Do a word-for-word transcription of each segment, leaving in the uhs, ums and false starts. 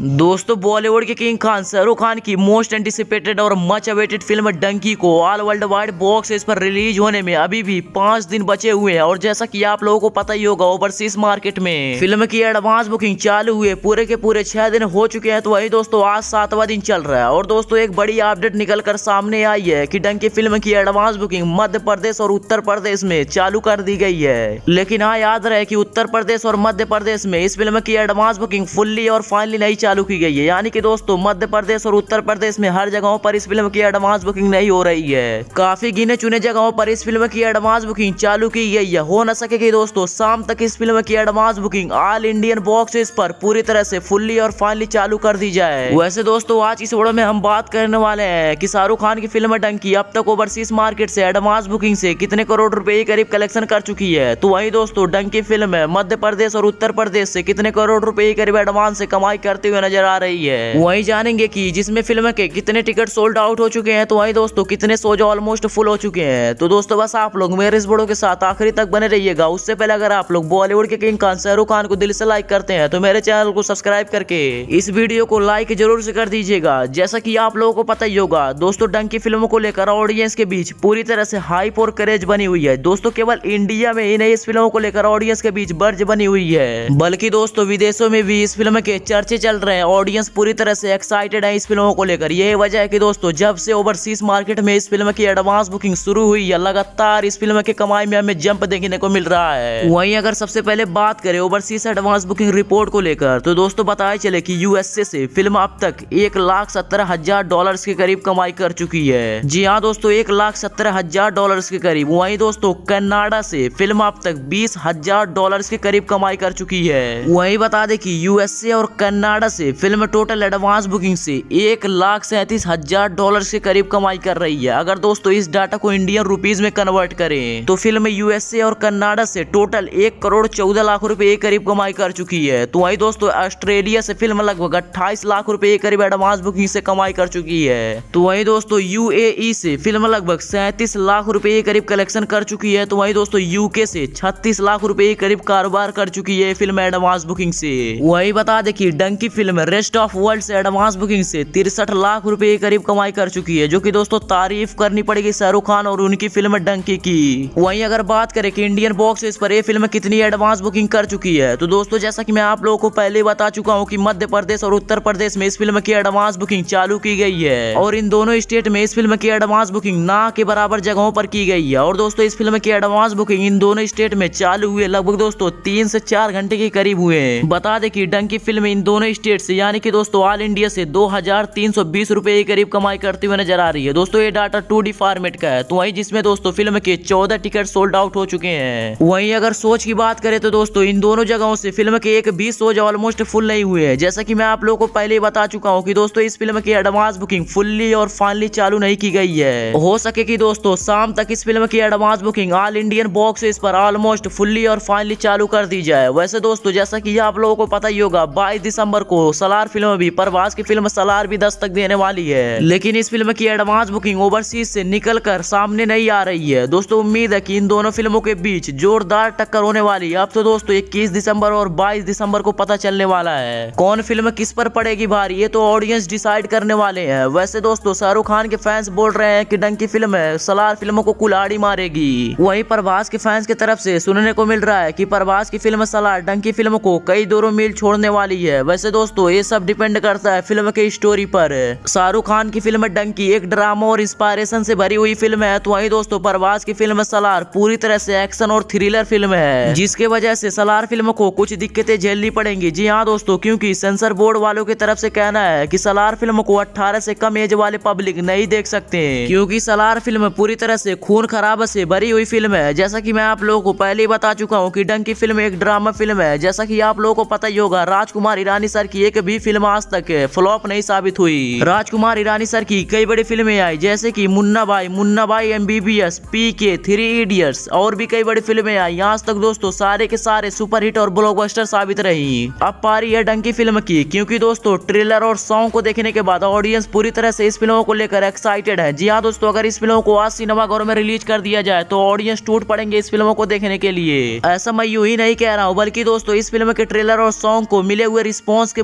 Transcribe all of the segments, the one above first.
दोस्तों बॉलीवुड के किंग खान शाहरुख खान की मोस्ट एंटिसिपेटेड और मच अवेटेड फिल्म डंकी को all world wide box office पर रिलीज होने में अभी भी पांच दिन बचे हुए हैं। और जैसा कि आप लोगों को पता ही होगा, ओवरसीज मार्केट में फिल्म की एडवांस बुकिंग चालू हुए पूरे के पूरे छह दिन हो चुके हैं। तो वही दोस्तों आज सातवां दिन चल रहा है। और दोस्तों एक बड़ी अपडेट निकल कर सामने आई है कि डंकी फिल्म की एडवांस बुकिंग मध्य प्रदेश और उत्तर प्रदेश में चालू कर दी गई है। लेकिन हाँ, याद रहे कि उत्तर प्रदेश और मध्य प्रदेश में इस फिल्म की एडवांस बुकिंग फुल्ली और फाइनली नहीं चालू की गई है। यानी कि दोस्तों मध्य प्रदेश और उत्तर प्रदेश में हर जगहों पर इस फिल्म की एडवांस बुकिंग नहीं हो रही है। काफी गिने चुने जगहों पर इस फिल्म की एडवांस बुकिंग चालू की गई है। हो न सकेगी दोस्तों शाम तक इस फिल्म की advance booking all Indian box office पर पूरी तरह से फुल्ली और फाइनली चालू कर दी जाए। वैसे दोस्तों आज इस वीडियो में हम बात करने वाले हैं कि शाहरुख खान की फिल्म डंकी अब तक ओवरसीज मार्केट से एडवांस बुकिंग से कितने करोड़ रुपए के करीब कलेक्शन कर चुकी है। तो वही दोस्तों डंकी फिल्म है मध्य प्रदेश और उत्तर प्रदेश से कितने करोड़ रुपए के करीब एडवांस से कमाई करते हुए नजर आ रही है। वही जानेंगे कि जिसमें फिल्म के कितने टिकट सोल्ड आउट हो चुके हैं। तो वही दोस्तों कितने शोज ऑलमोस्ट फुल हो चुके हैं। तो दोस्तों बस आप लोग मेरे इस वीडियो के साथ आखिरी तक बने रहिएगा। उससे पहले अगर आप लोग बॉलीवुड के किंग खान शाहरुख खान को दिल से लाइक करते हैं तो मेरे चैनल को सब्सक्राइब करके इस वीडियो को लाइक जरूर से कर दीजिएगा। जैसा कि आप लोगों को पता ही होगा दोस्तों डंकी फिल्मों को लेकर ऑडियंस के बीच पूरी तरह से हाइप और क्रेज बनी हुई है। दोस्तों केवल इंडिया में ही नहीं इस फिल्मों को लेकर ऑडियंस के बीच बर्ज बनी हुई है, बल्कि दोस्तों विदेशों में भी इस फिल्म के चर्चे चल रहे हैं। ऑडियंस पूरी तरह से एक्साइटेड है इस फिल्मों को लेकर। यही वजह है कि दोस्तों जब से ओवरसीज मार्केट में इस फिल्म की एडवांस बुकिंग शुरू हुई है, लगातार इस फिल्म की कमाई में हमें जंप देखने को मिल रहा है। वहीं अगर सबसे पहले बात करें ओवरसीज एडवांस बुकिंग रिपोर्ट को लेकर तो दोस्तों बताया चले कि यूएसए से फिल्म अब तक एक लाख सत्रह हजार डॉलर के करीब कमाई कर चुकी है। जी हाँ दोस्तों, एक लाख सत्रह हजार डॉलर के करीब। वहीं दोस्तों कनाडा से फिल्म अब तक बीस हजार डॉलर के करीब कमाई कर चुकी है। वहीं बता दें कि यूएसए और कनाडा से फिल्म टोटल एडवांस बुकिंग से एक लाख सैंतीस हजार डॉलर के करीब कमाई कर रही है। अगर दोस्तों इस डाटा को इंडियन रुपीज में कन्वर्ट करें तो फिल्म यूएसए और कनाडा से टोटल एक करोड़ चौदह लाख रुपए के करीब कमाई कर चुकी है। तो वही दोस्तों ऑस्ट्रेलिया से फिल्म लगभग अट्ठाईस लाख रुपए के करीब एडवांस बुकिंग से कमाई कर चुकी है। तो वही दोस्तों यूएई से फिल्म लगभग सैंतीस लाख रुपए के करीब कलेक्शन कर चुकी है। तो वही दोस्तों यूके से छत्तीस लाख रुपए के करीब कारोबार कर चुकी है फिल्म एडवांस बुकिंग से। वही बता दें कि Dunki film rest of world से एडवांस बुकिंग से तिरसठ लाख रुपए के करीब कमाई कर चुकी है, जो कि दोस्तों तारीफ करनी पड़ेगी शाहरुख खान और उनकी फिल्म डंकी की। वहीं अगर बात करें कि इंडियन बॉक्स ऑफिस पर ये फिल्म कितनी एडवांस बुकिंग कर चुकी है तो दोस्तों जैसा कि मैं आप लोगों को पहले बता चुका हूं कि मध्य प्रदेश और उत्तर प्रदेश में इस फिल्म की एडवांस बुकिंग चालू की गई है। और इन दोनों स्टेट में इस फिल्म की एडवांस बुकिंग ना के बराबर जगहों पर की गई है। और दोस्तों इस फिल्म की एडवांस बुकिंग इन दोनों स्टेट में चालू हुए लगभग दोस्तों तीन से चार घंटे के करीब हुए। बता दें कि डंकी फिल्म इन दोनों स्टेट से यानी कि दोस्तों ऑल इंडिया से दो हजार तीन सौ बीस रुपए के करीब कमाई करते हुए नजर आ रही है। दोस्तों ये डाटा टू डी फॉर्मेट का है। तो वही जिसमें दोस्तों फिल्म के चौदह टिकट सोल्ड आउट हो चुके हैं। वहीं अगर सोच की बात करें तो दोस्तों इन दोनों जगहों से फिल्म के एक भी शोज ऑलमोस्ट फुल नहीं हुए हैं। जैसा कि मैं आप लोगों को पहले ही बता चुका हूं कि दोस्तों इस फिल्म की एडवांस बुकिंग फुल्ली और फाइनली चालू नहीं की गई है। हो सके कि दोस्तों शाम तक इस फिल्म की advance booking all Indian box office पर ऑलमोस्ट फुल्ली और फाइनली चालू कर दी जाए। वैसे दोस्तों जैसा कि आप लोगों को पता ही होगा बाईस दिसंबर को सलार फिल्म भी प्रभास की फिल्म सलार भी दस्तक देने वाली है। लेकिन इस फिल्म की एडवांस बुकिंग ओवरसीज से निकल कर सामने नहीं आ रही है। दोस्तों उम्मीद है कि इन दोनों फिल्मों के बीच जोरदार टक्कर होने वाली है। अब तो दोस्तों इक्कीस दिसंबर और बाईस दिसंबर को पता चलने वाला है कौन फिल्म किस पर पड़ेगी भारी। ये तो ऑडियंस डिसाइड करने वाले हैं। वैसे दोस्तों शाहरुख खान के फैंस बोल रहे हैं कि डंकी फिल्म है सलार फिल्मों को कुल्हाड़ी मारेगी। वहीं प्रभास के फैंस की तरफ से सुनने को मिल रहा है कि प्रभास की फिल्म सलार डंकी फिल्म को कई दौरों मील छोड़ने वाली है। वैसे दोस्तों ये सब डिपेंड करता है फिल्म के स्टोरी पर। शाहरुख खान की फिल्म डंकी एक ड्रामा और इंस्पायरेशन से भरी हुई फिल्म है। तो वहीं दोस्तों प्रभास की फिल्म सलार पूरी तरह से एक्शन और थ्रिलर फिल्म है, जिसके वजह से सलार फिल्म को कुछ दिक्कतें झेलनी पड़ेंगी। जी हाँ दोस्तों, क्योंकि सेंसर बोर्ड वालों की तरफ से कहना है कि सलार फिल्म को अठारह से कम एज वाले पब्लिक नहीं देख सकते, क्योंकि सलार फिल्म पूरी तरह से खून खराबा से भरी हुई फिल्म है। जैसा कि मैं आप लोगों को पहले ही बता चुका हूँ कि डंकी फिल्म एक ड्रामा फिल्म है। जैसा कि आप लोगों को पता ही होगा राजकुमार ईरानी सर की एक भी फिल्म आज तक फ्लॉप नहीं साबित हुई। राजकुमार ईरानी सर की कई बड़ी फिल्में आई जैसे कि मुन्ना भाई, मुन्ना भाई एमबीबीएस, पीके, थ्री इडियट्स और भी कई बड़ी फिल्में आई। आज तक दोस्तों सारे के सारे सुपरहिट और ब्लॉकबस्टर साबित रही। अब पारी है डंकी फिल्म की, क्योंकि दोस्तों ट्रेलर और सॉन्ग को देखने के बाद ऑडियंस पूरी तरह से इस फिल्मों को लेकर एक्साइटेड है। जी हाँ दोस्तों, अगर इस फिल्मों को आज सिनेमाघरों में रिलीज कर दिया जाए तो ऑडियंस टूट पड़ेंगे इस फिल्मों को देखने के लिए। ऐसा मैं यूं ही नहीं कह रहा हूँ, बल्कि दोस्तों इस फिल्म के ट्रेलर और सॉन्ग को मिले हुए रिस्पॉन्स के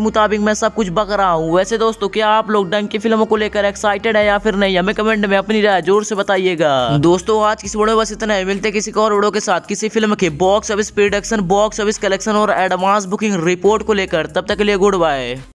मुताबिक मैं सब कुछ बक रहा हूँ। वैसे दोस्तों क्या आप लोग डंकी फिल्मों को लेकर एक्साइटेड है या फिर नहीं, हमें कमेंट में अपनी राय जोर से बताइएगा। दोस्तों आज किसी वीडियो बस इतना है, मिलते किसी और वीडियो के साथ किसी फिल्म के box office production, box office collection और एडवांस बुकिंग रिपोर्ट को लेकर। तब तक के लिए गुड बाय।